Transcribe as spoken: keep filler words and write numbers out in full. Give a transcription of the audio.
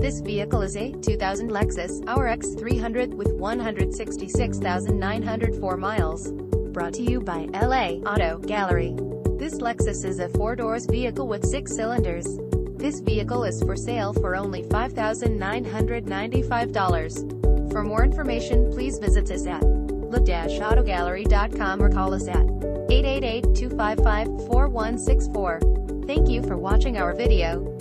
This vehicle is a two thousand Lexus R X three hundred with one hundred sixty-six thousand nine hundred four miles. Brought to you by L A Auto Gallery. This Lexus is a four-doors vehicle with six cylinders. This vehicle is for sale for only five thousand nine hundred ninety-five dollars. For more information, please visit us at L A auto gallery dot com or call us at eight eight eight, two five five, four one six four. Thank you for watching our video.